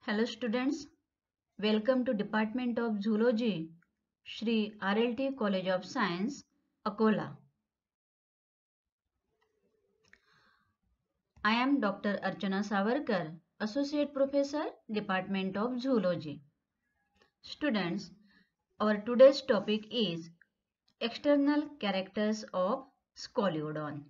Hello students, welcome to Department of Zoology, Shri RLT College of Science, Akola. I am Dr. Archana Savarkar, Associate Professor, Department of Zoology. Students, our today's topic is external characters of Scoliodon.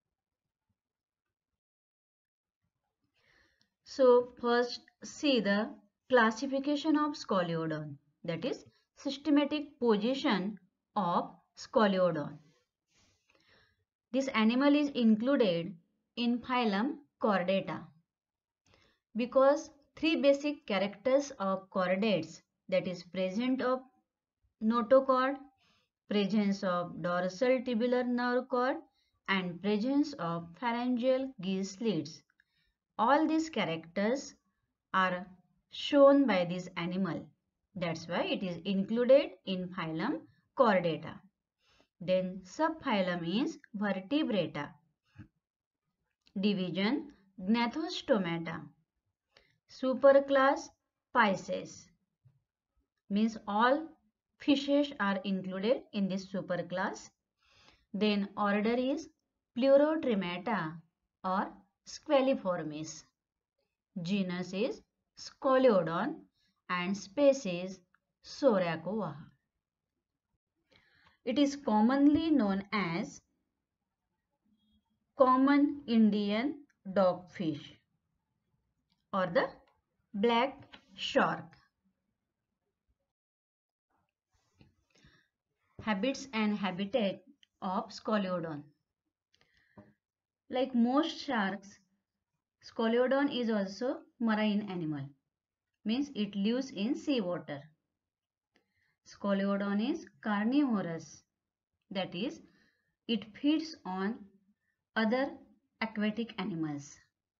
So first see the classification of Scoliodon, that is systematic position of Scoliodon. This animal is included in phylum Chordata because three basic characters of chordates, that is presence of notochord, presence of dorsal tubular nerve cord and presence of pharyngeal gill slits. All these characters are shown by this animal. That's why it is included in phylum Chordata. Then subphylum is Vertebrata. Division Gnathostomata. Superclass Pisces. Means all fishes are included in this superclass. Then order is Pleurotremata or Squaliformes. Genus is Scoliodon and species Soracova. It is commonly known as common Indian dogfish or the black shark. Habits and habitat of Scoliodon. Like most sharks, Scoliodon is also marine animal. Means it lives in seawater. Scoliodon is carnivorous. That is, it feeds on other aquatic animals.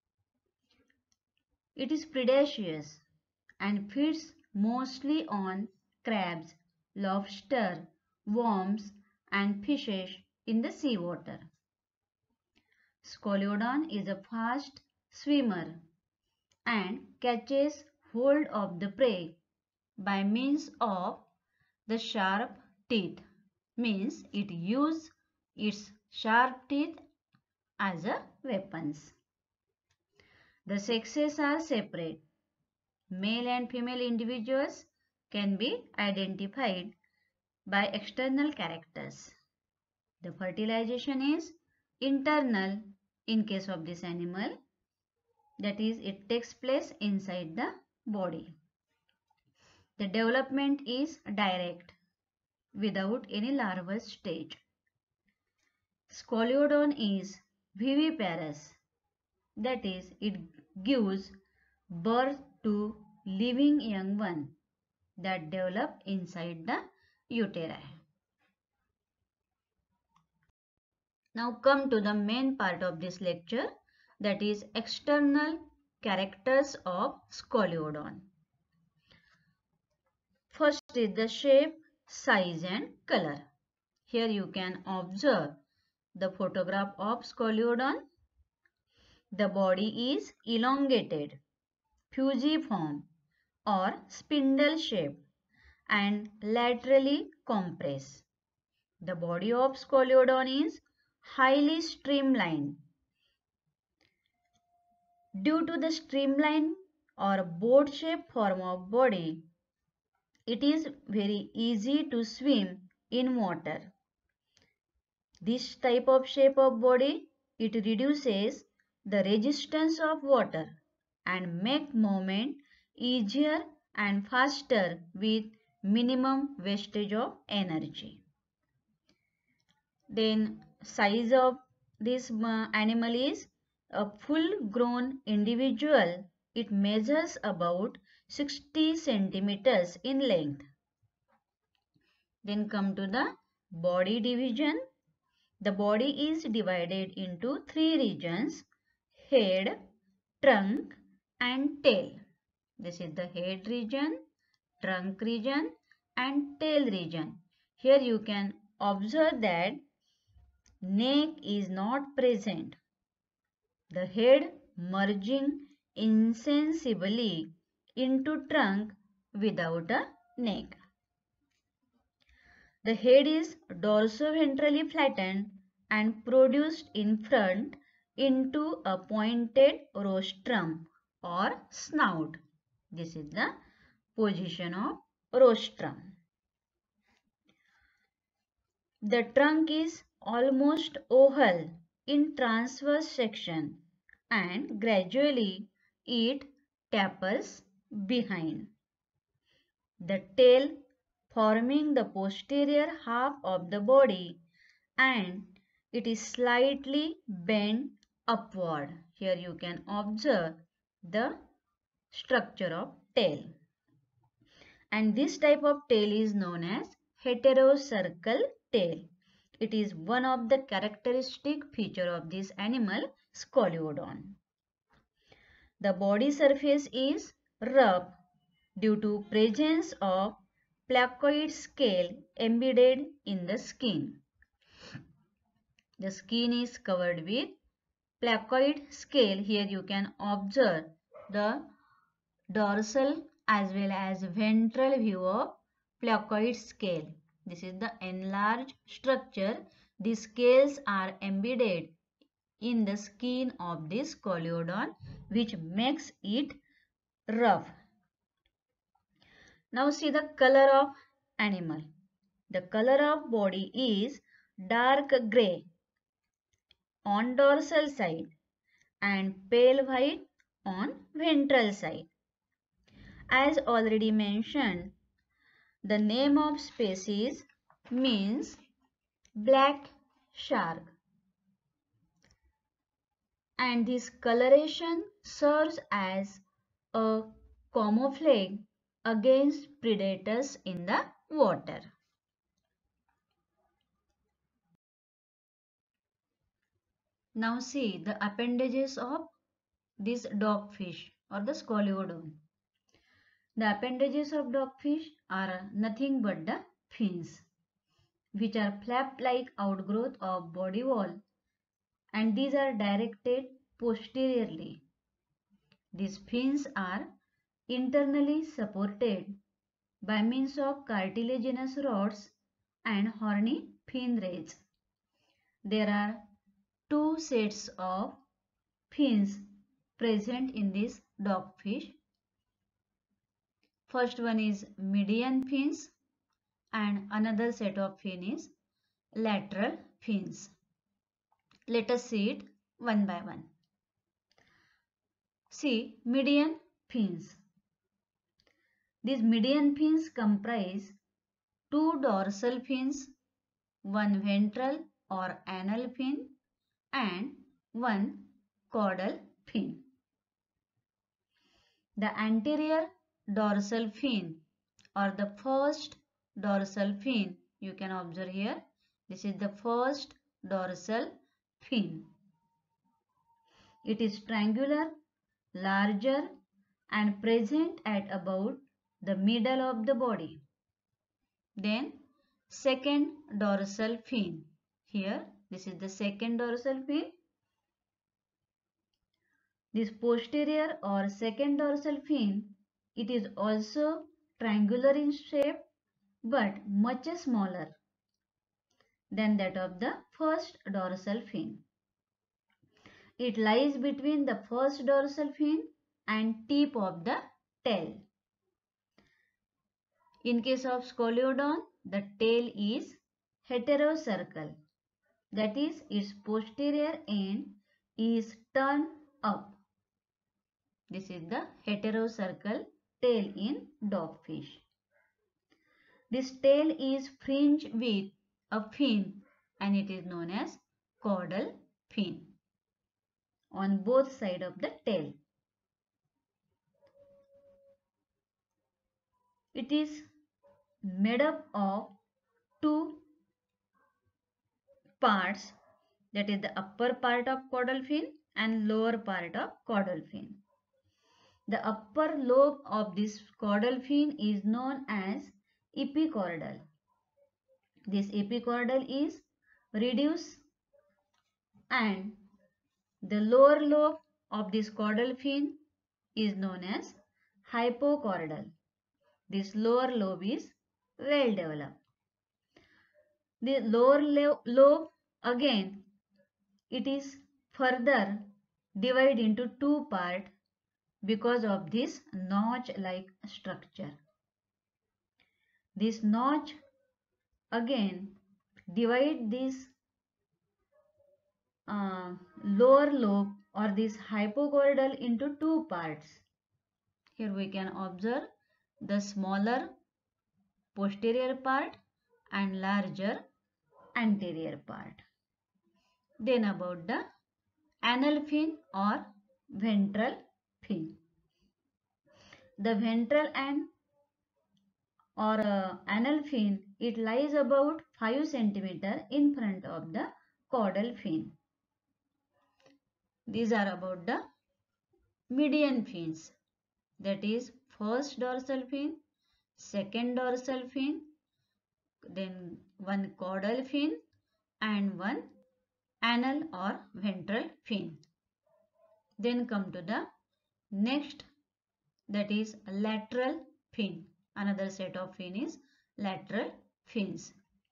It is predaceous and feeds mostly on crabs, lobster, worms and fishes in the seawater. Scoliodon is a fast swimmer and catches hold of the prey by means of the sharp teeth. Means it uses its sharp teeth as a weapons. The sexes are separate. Male and female individuals can be identified by external characters. The fertilization is internal in case of this animal. That is, it takes place inside the body. The development is direct without any larval stage. Scoliodon is viviparous. That is, it gives birth to living young one that develop inside the uteri. Now come to the main part of this lecture, that is external characters of Scoliodon. First is the shape, size and color. Here you can observe the photograph of Scoliodon. The body is elongated, fusiform or spindle shape and laterally compressed. The body of Scoliodon is highly streamlined. Due to the streamline or boat-shaped form of body, it is very easy to swim in water. This type of shape of body, it reduces the resistance of water and make movement easier and faster with minimum wastage of energy. Then size of this animal is a full grown individual. It measures about 60 centimeters in length. Then come to the body division. The body is divided into three regions: head, trunk and tail. This is the head region, trunk region and tail region. Here you can observe that neck is not present. The head merging insensibly into trunk without a neck. The head is dorsoventrally flattened and produced in front into a pointed rostrum or snout. This is the position of rostrum. The trunk is almost oval in transverse section and gradually it tapers behind. The tail forming the posterior half of the body and it is slightly bent upward. Here you can observe the structure of tail. And this type of tail is known as heterocercal tail. It is one of the characteristic feature of this animal, Scoliodon. The body surface is rough due to presence of placoid scale embedded in the skin. The skin is covered with placoid scale. Here you can observe the dorsal as well as ventral view of placoid scale. This is the enlarged structure. The scales are embedded in the skin of this Scoliodon, which makes it rough. Now see the color of animal. The color of body is dark grey on dorsal side and pale white on ventral side. As already mentioned, the name of species means black shark, and this coloration serves as a camouflage against predators in the water. Now see the appendages of this dogfish or the Scoliodon. The appendages of dogfish are nothing but the fins, which are flap-like outgrowth of body wall, and these are directed posteriorly. These fins are internally supported by means of cartilaginous rods and horny fin rays. There are two sets of fins present in this dogfish. First one is median fins and another set of fin is lateral fins. Let us see it one by one. See median fins. These median fins comprise two dorsal fins, one ventral or anal fin and one caudal fin. The anterior dorsal fin or the first dorsal fin, you can observe here, this is the first dorsal fin. It is triangular, larger and present at about the middle of the body. Then second dorsal fin. Here this is the second dorsal fin. This posterior or second dorsal fin, it is also triangular in shape but much smaller than that of the first dorsal fin. It lies between the first dorsal fin and tip of the tail. In case of Scoliodon, the tail is heterocercal. That is, its posterior end is turned up. This is the heterocercal tail in dogfish. This tail is fringed with a fin and it is known as caudal fin on both sides of the tail. It is made up of two parts, that is the upper part of caudal fin and lower part of caudal fin. The upper lobe of this caudal fin is known as epicaudal. This epicaudal is reduced and the lower lobe of this caudal fin is known as hypochondral. This lower lobe is well developed. The lower lobe again it is further divided into two parts because of this notch-like structure. This notch again divide this lower lobe or this hypochondral into two parts. Here we can observe the smaller posterior part and larger anterior part. Then about the anal fin or ventral fin. The ventral and or anal fin, it lies about 5 centimeter in front of the caudal fin. These are about the median fins, that is first dorsal fin, second dorsal fin, then one caudal fin and one anal or ventral fin. Then come to the next, that is lateral fin. Another set of fin is lateral fins.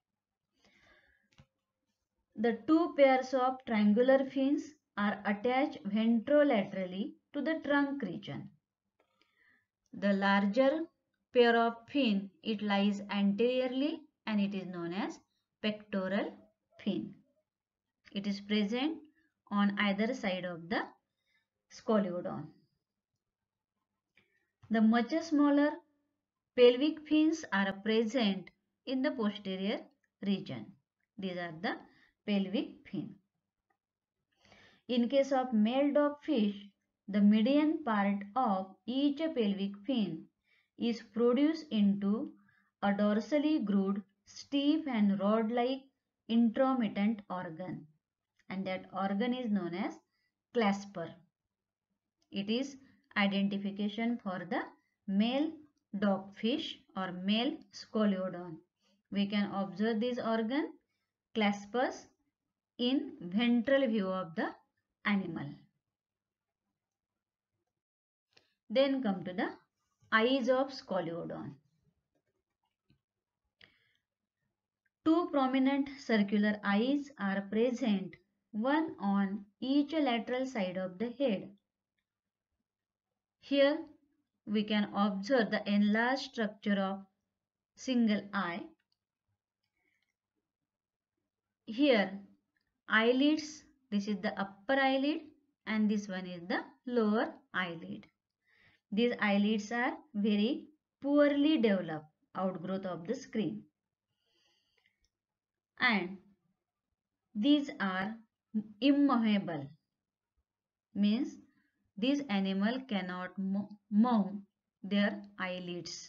The two pairs of triangular fins are attached ventrolaterally to the trunk region. The larger pair of fin, it lies anteriorly and it is known as pectoral fin. It is present on either side of the scoliodon. The much smaller pelvic fins are present in the posterior region. These are the pelvic fin. In case of male dogfish, the median part of each pelvic fin is produced into a dorsally grooved, stiff and rod-like intromittent organ, and that organ is known as clasper. It is identification for the male dogfish or male scoliodon. We can observe this organ, claspers, in ventral view of the animal. Then come to the eyes of scoliodon. Two prominent circular eyes are present, one on each lateral side of the head. Here we can observe the enlarged structure of single eye. Here eyelids, this is the upper eyelid and this one is the lower eyelid. These eyelids are very poorly developed, outgrowth of the screen. And these are immovable, means this animal cannot move their eyelids.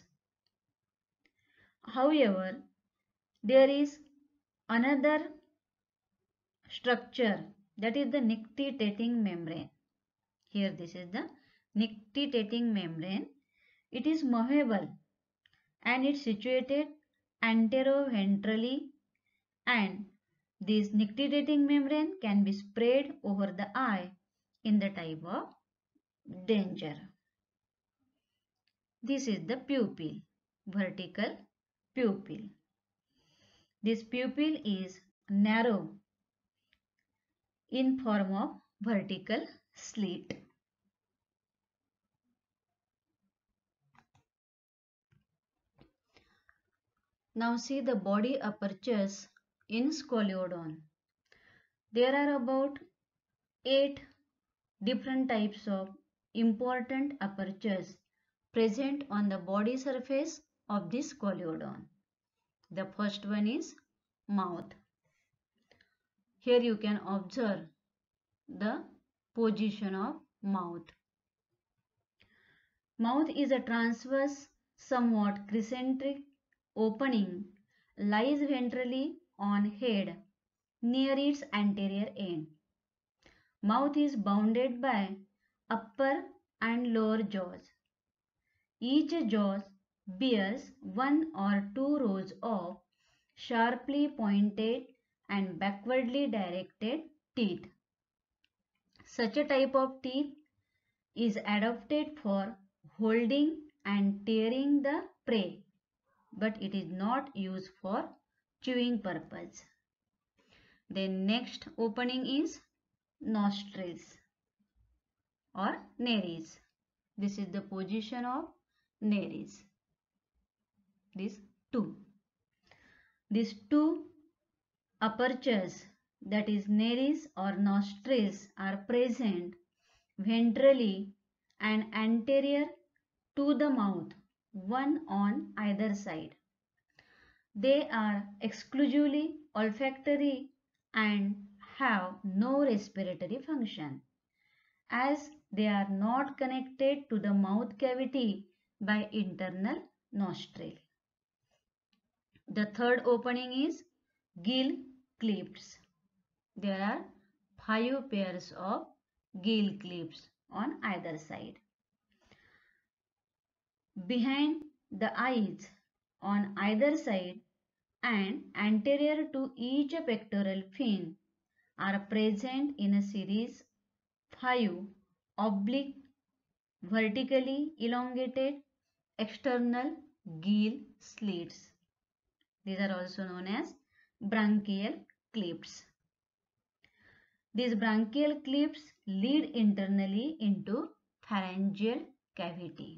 However, there is another structure, that is the nictitating membrane. Here this is the nictitating membrane. It is movable and it is situated anteroventrally, and this nictitating membrane can be spread over the eye in the type of danger. This is the pupil, vertical pupil. This pupil is narrow in form of vertical slit. Now see the body apertures in scoliodon. There are about 8 different types of important apertures present on the body surface of this scoliodon. The first one is mouth. Here you can observe the position of mouth. Mouth is a transverse, somewhat concentric opening, lies ventrally on head near its anterior end. Mouth is bounded by upper and lower jaws. Each jaw bears one or two rows of sharply pointed and backwardly directed teeth. Such a type of teeth is adapted for holding and tearing the prey, but it is not used for chewing purpose. Then next opening is nostrils or nares. This is the position of nares. These two. These two apertures, that is nares or nostrils, are present ventrally and anterior to the mouth, one on either side. They are exclusively olfactory and have no respiratory function, as they are not connected to the mouth cavity by internal nostril. The third opening is gill clefts. There are 5 pairs of gill clefts on either side. Behind the eyes on either side and anterior to each pectoral fin are present in a series 5 oblique vertically elongated external gill slits. These are also known as branchial clefts. These branchial clefts lead internally into pharyngeal cavity.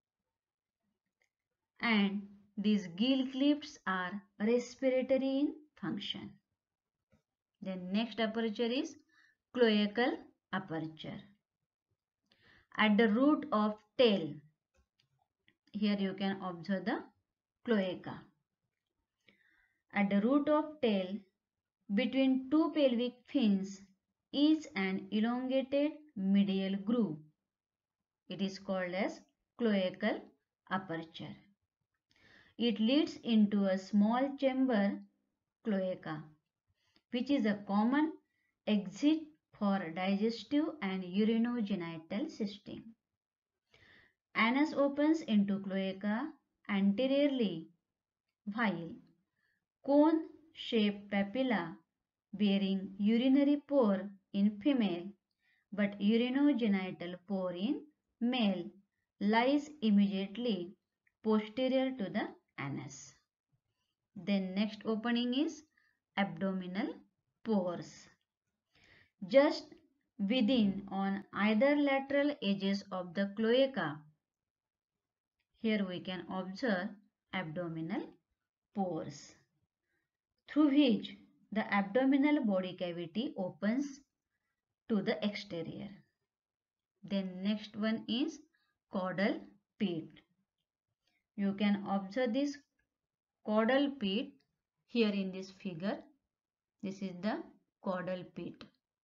And these gill clefts are respiratory in function. Then next aperture is cloacal aperture. At the root of tail, here you can observe the cloaca. At the root of tail, between two pelvic fins, is an elongated medial groove. It is called as cloacal aperture. It leads into a small chamber, cloaca, which is a common exit for digestive and urinogenital system. Anus opens into cloaca anteriorly, while cone-shaped papilla bearing urinary pore in female but urinogenital pore in male lies immediately posterior to the anus. Then next opening is abdominal pores. Just within on either lateral edges of the cloaca, here we can observe abdominal pores, through which the abdominal body cavity opens to the exterior. Then next one is caudal pit. You can observe this caudal pit here in this figure. This is the caudal pit.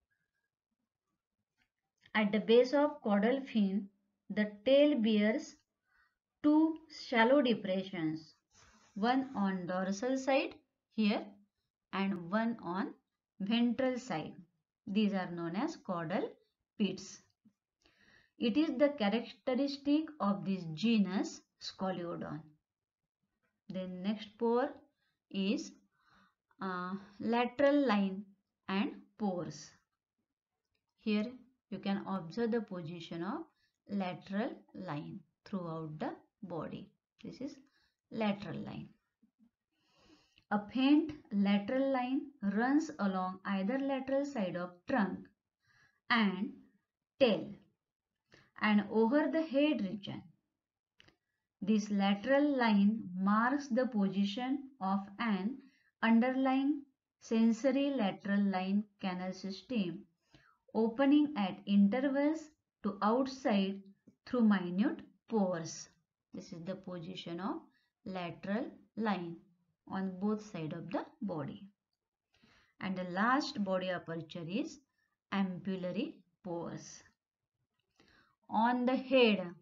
At the base of caudal fin, the tail bears two shallow depressions, one on dorsal side here and one on ventral side. These are known as caudal pits. It is the characteristic of this genus Scoliodon. Then next pore is lateral line and pores. Here you can observe the position of lateral line throughout the body. This is lateral line. A faint lateral line runs along either lateral side of trunk and tail and over the head region. This lateral line marks the position of an underlying sensory lateral line canal system opening at intervals to outside through minute pores. This is the position of lateral line on both sides of the body. And the last body aperture is ampullary pores. On the head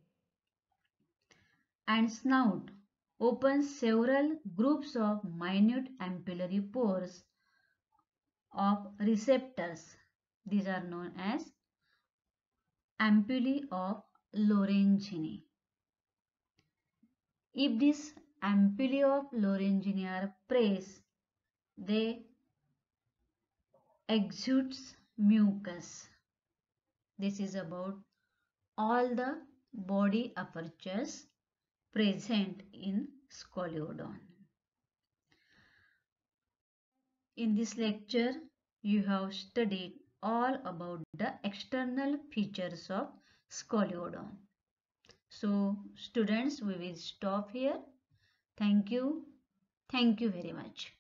and snout open several groups of minute ampullary pores of receptors. These are known as ampullae of Lorenzini. If these ampullae of Lorenzini are pressed, they exude mucus. This is about all the body apertures present in scoliodon. In this lecture, you have studied all about the external features of scoliodon. So, students, we will stop here. Thank you. Thank you very much.